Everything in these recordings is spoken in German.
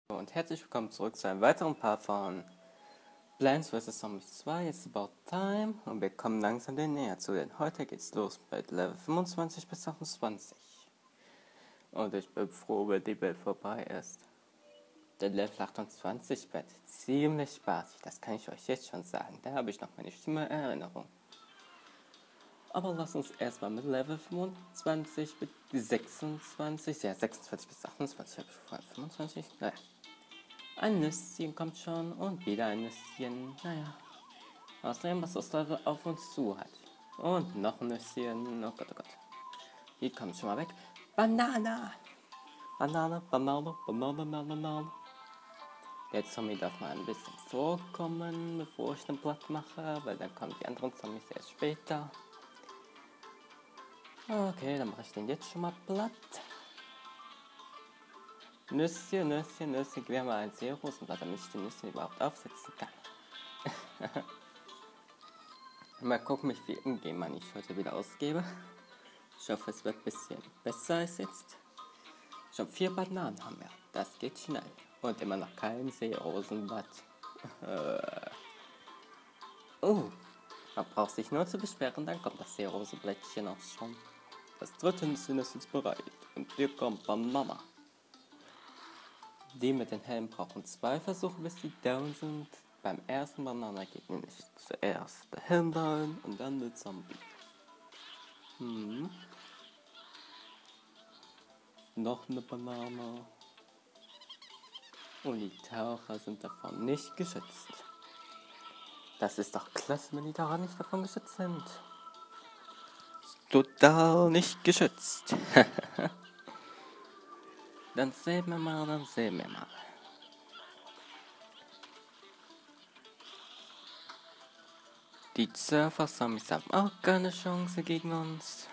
Und herzlich willkommen zurück zu einem weiteren Part von Plants vs. Zombies 2. It's about time und wir kommen langsam dem näher zu, denn heute geht's los mit Level 25 bis 28. Und ich bin froh, wenn die Welt vorbei ist. Der Level 28 wird ziemlich spaßig, das kann ich euch jetzt schon sagen. Da habe ich noch meine Stimme Erinnerung. Aber lass uns erstmal mit Level 25 bis 26, ja 26 bis 28, habe ich vorhin 25? Naja. Ein Nüsschen kommt schon und wieder ein Nüsschen. Naja. Außerdem, was das Level auf uns zu hat. Und noch ein Nüsschen. Oh Gott, oh Gott. Die kommt schon mal weg. Banane! Banane, Banane, Banane, Banane. Der Zombie darf mal ein bisschen vorkommen, bevor ich den Blatt mache, weil dann kommen die anderen Zombies erst später. Okay, dann mache ich den jetzt schon mal platt. Nüsschen, Nüsschen, Nüsschen, gib mir mal ein Seerosenblatt, damit ich die Nüsschen überhaupt aufsetzen kann. Mal gucken, wie viel Ingame-Money ich heute wieder ausgebe. Ich hoffe, es wird ein bisschen besser als jetzt. Schon 4 Bananen haben wir. Das geht schnell. Und immer noch kein Seerosenblatt. Man braucht sich nur zu besperren, dann kommt das Seerosenblättchen auch schon. Das dritte Nüsschen ist jetzt bereit. Und hier kommt Banana. Die mit den Helmen brauchen 2 Versuche, bis die down sind. Beim ersten Banana geht nämlich zuerst der Helm down und dann der Zombie. Noch eine Banane. Und die Taucher sind davon nicht geschützt. Das ist doch klasse, wenn die Taucher nicht davon geschützt sind. Total nicht geschützt. Dann sehen wir mal, Die Surfer-Zombies haben auch keine Chance gegen uns.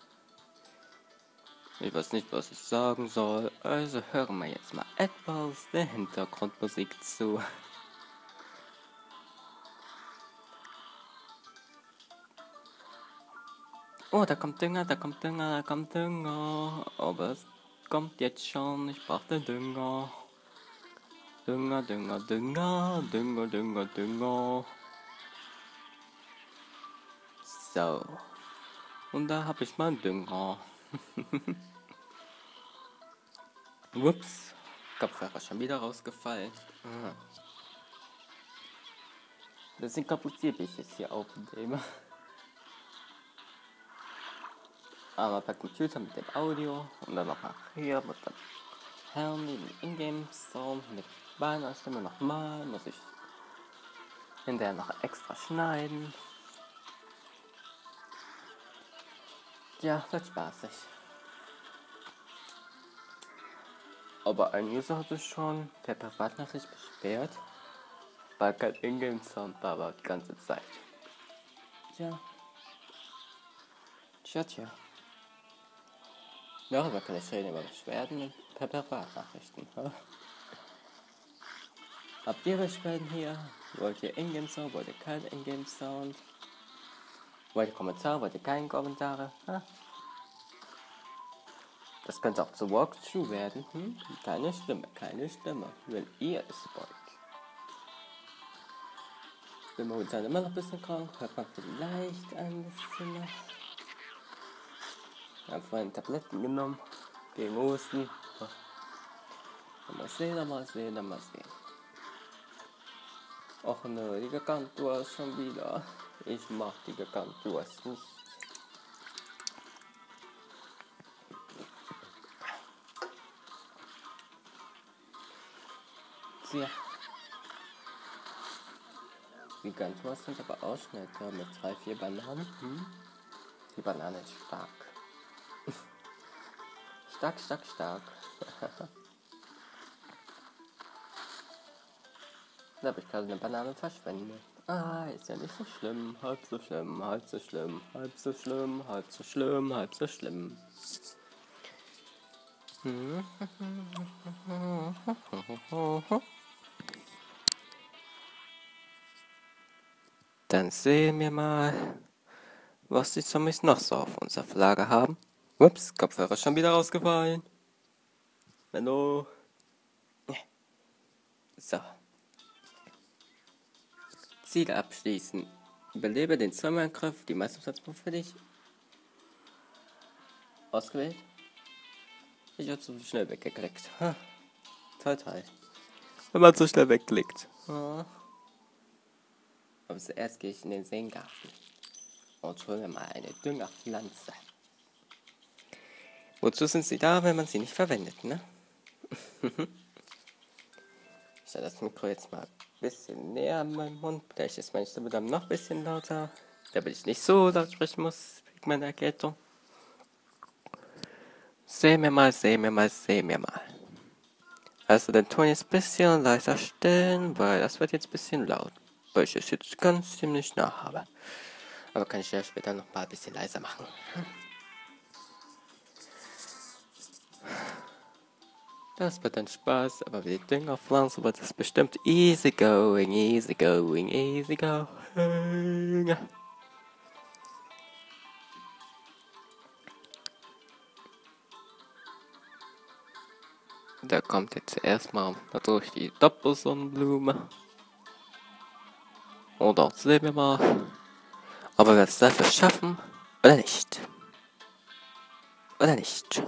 Ich weiß nicht, was ich sagen soll, also hören wir jetzt mal etwas der Hintergrundmusik zu. Oh, da kommt Dünger, da kommt Dünger, da kommt Dünger. Aber es kommt jetzt schon, ich brauch den Dünger. Dünger, Dünger, Dünger, Dünger, Dünger, Dünger. So. Und da habe ich meinen Dünger. Ups. Kopfhörer schon wieder rausgefallen. Das sind kaputt, wie ich es hier aufnehme. Einmal per Computer mit dem Audio und dann nochmal hier mit dem Helm, den Ingame-Sound mit meiner Stimme nochmal. Muss ich hinterher noch extra schneiden. Ja, wird spaßig. Aber ein User hat sich schon per Privatnachricht beschwert, weil kein Ingame-Sound da war die ganze Zeit. Tja. Tja. Darüber kann ich reden, über Beschwerden per Privatnachrichten. Habt ihr Beschwerden hier? Wollt ihr Ingame-Sound? Wollt ihr keinen Ingame-Sound? Wollt ihr Kommentare? Wollt ihr keine Kommentare? Das könnte auch zu Walkthrough werden. Keine Stimme. Wenn ihr es wollt. Ich bin momentan immer noch ein bisschen krank. Hört man vielleicht ein bisschen noch. Ich habe vorhin Tabletten genommen. Gegen Husten. Mal sehen. Och nö, die Gargantua ist schon wieder. Ich mag die Gargantua nicht. Tja. Die Gargantuas sind aber auch schnell mit 3-4 Bananen. Die Banane ist stark. stark. Da habe ich gerade eine Banane verschwendet. Ist ja nicht so schlimm. Halb so schlimm. Dann sehen wir mal, was die Zombies noch so auf unserer Flagge haben. Ups, Kopfhörer schon wieder rausgefallen. Hallo. So. Ziel abschließen. Überlebe den Zombie-Angriff. Die Meisterschaftsprobe für dich. Ausgewählt. Ich habe so schnell weggeklickt. Toll. Wenn man so schnell wegklickt. Aber zuerst gehe ich in den Seengarten und hole mir mal eine Düngerpflanze. Wozu sind sie da, wenn man sie nicht verwendet, ne? Ich stelle das Mikro jetzt mal ein bisschen näher an meinen Mund. Vielleicht ist meine Stimme dann noch ein bisschen lauter, damit ich nicht so laut sprechen muss wegen meiner Erkältung. Sehen wir mal. Also den Ton jetzt ein bisschen leiser stellen, weil das wird jetzt ein bisschen laut, weil ich es jetzt ganz ziemlich nah habe. Aber kann ich ja später noch mal ein bisschen leiser machen. Das wird dann Spaß, aber mit den Düngerpflanzen wird es bestimmt easy going. Da kommt jetzt erstmal natürlich die Doppelsonnenblume. Und dort sehen wir mal, ob wir es dafür schaffen oder nicht. Oder nicht.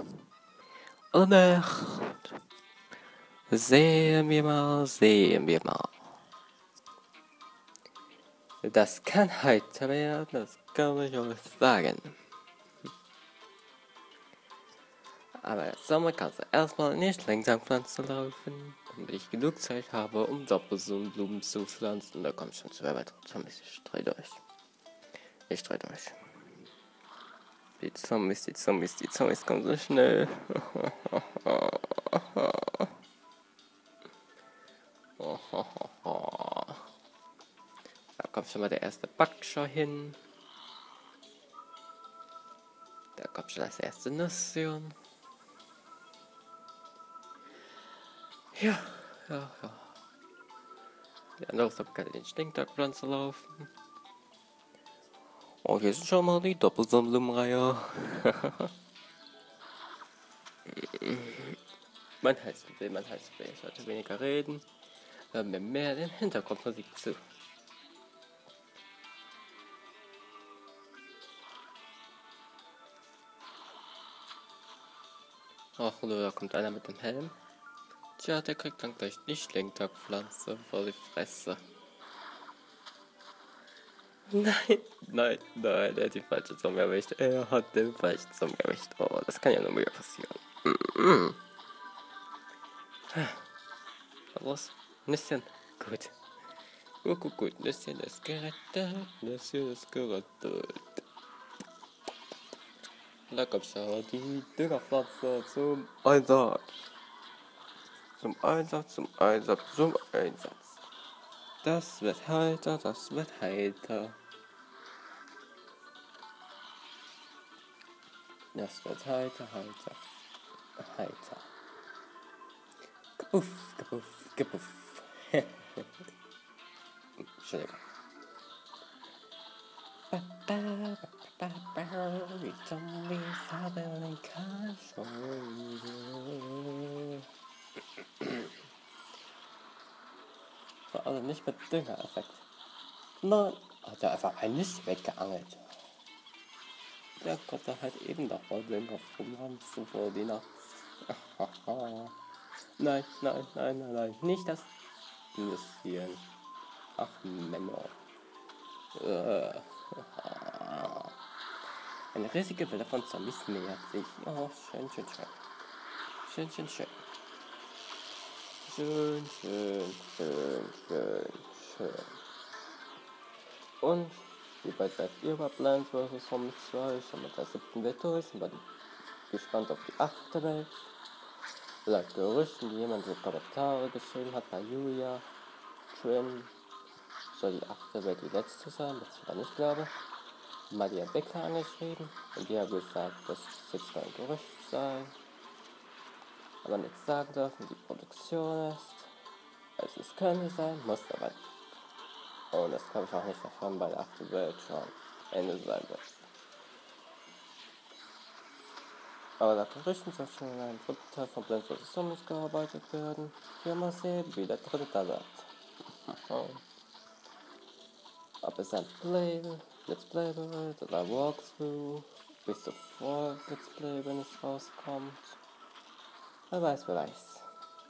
Sehen wir mal. Das kann heiter werden, das kann ich euch sagen. Aber der Sommer kannst du erstmal nicht langsam pflanzen laufen, damit ich genug Zeit habe, um Doppelsonnenblumen zu pflanzen. Da kommt schon 2 weitere Zombies. Ich dreh durch. Die Zombies kommen so schnell. Da kommt schon mal der erste Backschau hin. Da kommt schon das erste Nüsschen. Ja. Die andere Sache kann in den Stinktagpflanze laufen. Und hier ist schon mal die Doppelsonnenblumenreihe. Mein Hals will. Ich sollte weniger reden. Hören wir mehr den Hintergrundmusik zu. Ach, da kommt einer mit dem Helm. Tja, der kriegt dann gleich die Schlingtagpflanze vor die Fresse. Nein, der hat die falsche Zombie erwischt. Er hat den falschen Zombie erwischt. Oh, das kann ja nur wieder passieren. Was? Nüsschen? Gut. Nüsschen ist gerettet. Da kommt schon die Düngerpflanze zum Einsatz. Zum Einsatz. Das wird heiter. Das wird heiter. Gepuff. Entschuldigung. Die Zombies haben den Kahlschäume. Vor allem nicht mit Düngereffekt. Nein, hat er einfach ein Nüsse weggeangelt. Der konnte halt eben noch mal Dünger vom Land vor die Nacht. Nein, nicht das Nüsschen. Ach, Männer. Eine riesige Welle von Zombies nähert sich. Oh, schön. Und wie bei seid ihr bei Plants vs. Zombies 2 schon mit der 7. Welt durch und war gespannt auf die 8. Welt. Laut Gerüchten, die jemand in die Kommentare geschrieben hat bei Julia Trim, soll die 8. Welt die letzte sein, was ich aber nicht glaube. Maria Becker angeschrieben und die hat gesagt, dass es jetzt nur ein Gerücht sei, aber nichts sagen dürfen, wie die Produktion ist. Also es könnte sein, muss aber nicht. Und das glaube ich auch nicht davon, bei der 8. Welt schon Ende sein wird. Aber nach Gerüchten soll schon in einem dritten Teil von Plants vs. Zombies gearbeitet werden. Wir mal sehen, wie der dritte Teil wird. Ob es ein Let's Play wird oder ein Walkthrough, bis sofort Let's Play, wenn es rauskommt. Wer weiß, wer weiß.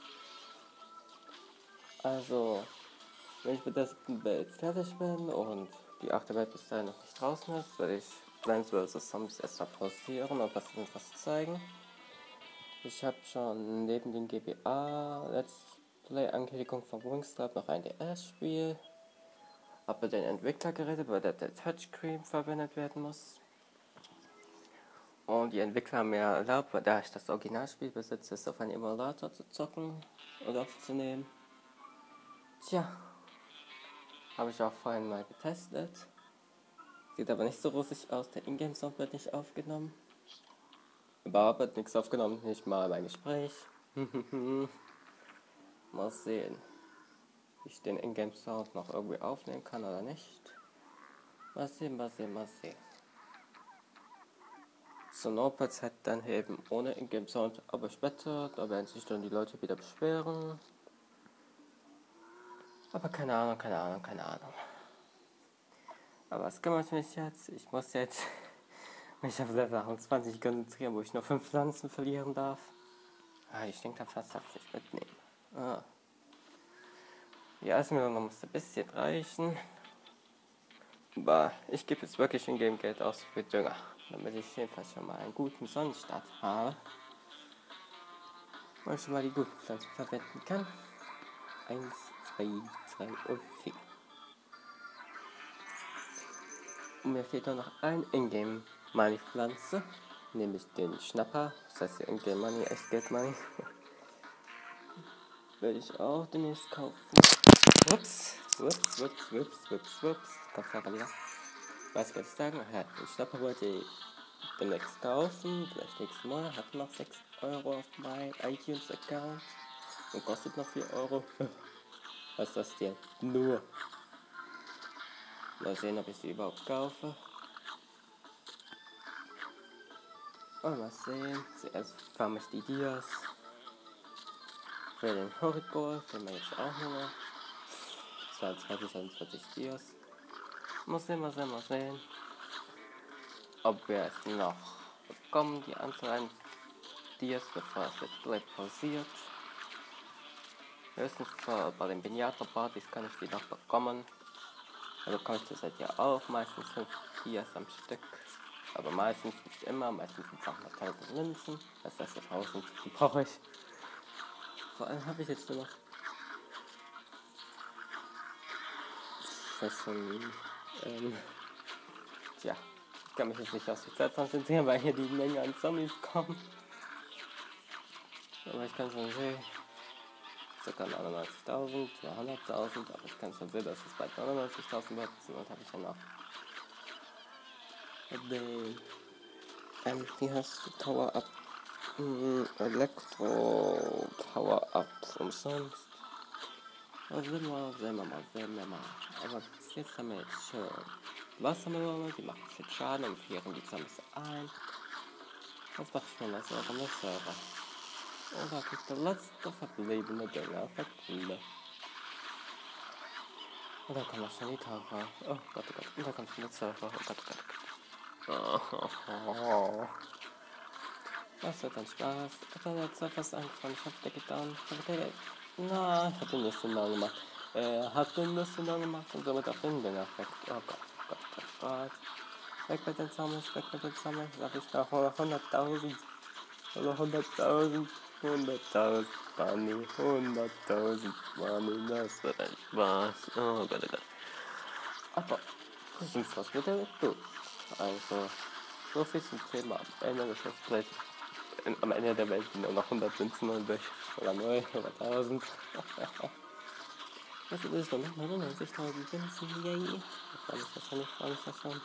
Also, wenn ich mit der 7. Welt fertig bin und die 8. Welt bis dahin noch nicht draußen ist, werde ich Plants vs. Zombies erstmal pausieren und was zeigen. Ich habe schon neben den GBA Let's Play Ankündigung von Wingstop noch ein DS-Spiel. Habe den Entwickler geredet, weil der Touchscreen verwendet werden muss. Und die Entwickler haben mir erlaubt, weil da ich das Originalspiel besitze, es auf einen Emulator zu zocken und aufzunehmen. Tja, habe ich auch vorhin mal getestet. Sieht aber nicht so rosig aus, der Ingame-Sound wird nicht aufgenommen. Überhaupt wird nichts aufgenommen, nicht mal mein Gespräch. Mal sehen, wie ich den Ingame-Sound noch irgendwie aufnehmen kann oder nicht. Mal sehen, mal sehen, mal sehen. So Notepads halt dann eben ohne Ingame-Sound, aber später, da werden sich dann die Leute wieder beschweren. Aber keine Ahnung, keine Ahnung, keine Ahnung. Aber was kümmert mich jetzt? Ich muss jetzt mich auf Level 28 konzentrieren, wo ich nur 5 Pflanzen verlieren darf. Die Stinktampfpflanze darf ich nicht mitnehmen. Die Eismelone muss ein bisschen reichen. Aber ich gebe jetzt wirklich in Game Geld aus für Dünger, damit ich jedenfalls schon mal einen guten Sonnenstart habe. Und schon mal die guten Pflanzen verwenden kann. 1, 2, 3 und 4. Und mir fehlt noch ein Ingame Money Pflanze, nämlich den Schnapper, das heißt Ingame Money, Echtgeld Money. Werde ich auch demnächst kaufen. Ups. Kopfhörer wieder. Was wollte ich sagen? Ja, den Schnapper wollte ich demnächst kaufen, vielleicht nächstes Mal. Hat noch 6 Euro auf meinem iTunes-Account und kostet noch 4 Euro. Was ist das denn? Nur. Mal sehen, ob ich die überhaupt kaufe. Und mal sehen. Zuerst farm ich die Dias. Für den Horror, den mache ich auch nur noch 22 Dias. Mal sehen. Ob wir es noch bekommen, die Anzahl an Dias, bevor es jetzt gleich pausiert. Höchstens bei den Pinata-Partys kann ich die noch bekommen. Da bekomme ich das halt ja auch meistens 5 Dias am Stück. Aber meistens nicht immer, meistens sind es auch noch 1000 Münzen. Das heißt 1000, die brauche ich. Vor allem habe ich jetzt nur noch tja, ich kann mich jetzt nicht auf die Zeit konzentrieren, weil hier die Menge an Zombies kommen. Aber ich kann schon sehen, ca. 99.000, 200.000, aber ich kann schon sehen, dass es bald 99.000 wird. Und habe ich ja noch den, wie heißt die Power-Up? Elektro-Power-Ups umsonst. Sehen wir mal. Aber bis jetzt haben wir jetzt schon Wassermelone, die machen jetzt Schaden und frieren die Zombies ein. Jetzt mache ich mir das auch mit Server. Und da kriegt der letzte verbliebene Dünger verkündet. Und da kommt auch schon die Taucher. Oh Gott. Und da kommt schon der Surfer. Oh Gott. Oh. Das wird ein Spaß. Aber der Surfer ist angefangen. Ich hab den getan. Nein, hat den nicht genau gemacht. Er hat den nicht genau gemacht und somit auch den Dünger weg. Oh Gott. Weg mit den Zombies. Sag ich noch 100.000. Oder 100.000. 100.000 Money. 100.000 Money. Das wird ein Spaß. Oh Gott. Aber das ist was mit der durch. Also, so viel zum Thema am Ende des Let's am Ende der Welt sind nur noch 100 Münzen übrig. Oder 9 oder 1000. Das ist noch 99.000 Münzen. Yay. Freue mich das schon.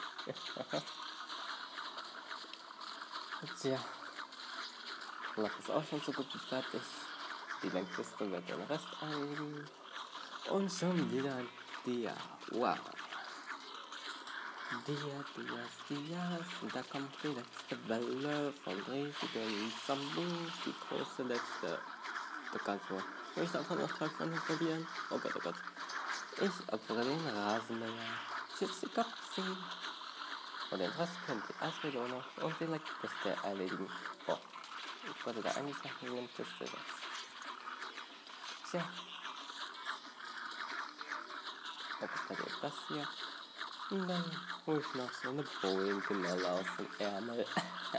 Tja. Noch ist auch schon so gut wie fertig. Die Lenkkiste wird den Rest einigen. Und schon wieder ein Dia. Wow. Dias, und da kommt die letzte Welle von riesigen Zombies, die große letzte. Du kannst mir nicht davon noch 3 Freunde verlieren. Oh Gott, oh Gott. Ich opfere den Rasenmäher. Tschüssikopsi. Und den Rest könnt ihr als Belohnung und die Kiste erledigen. Oh, ich wollte da eigentlich noch eine Kiste setzen. Tja. Da gibt es das hier. Und dann hol ich noch so eine Boeing-Knolle aus dem Ärmel.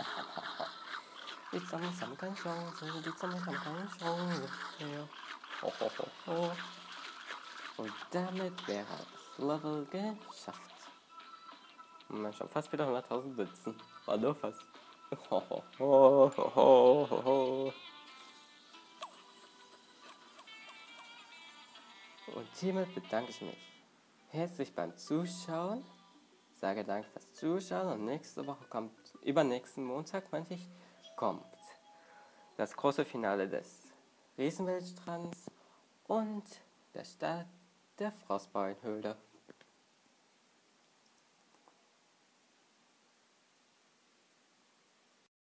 Die Zombies haben keine Chance. Die Zombies haben keine Chance. Ja. Ho, ho, ho, ho. Und damit wäre das Level geschafft. Und man schon fast wieder 100.000 Blitzen. War nur fast. Ho, ho, ho, ho, ho, ho. Und hiermit bedanke ich mich herzlich beim Zuschauen. Sage Dank fürs Zuschauen und nächste Woche kommt, übernächsten Montag, kommt das große Finale des Riesenweltstrands und der Start der Frostbeulenhöhle.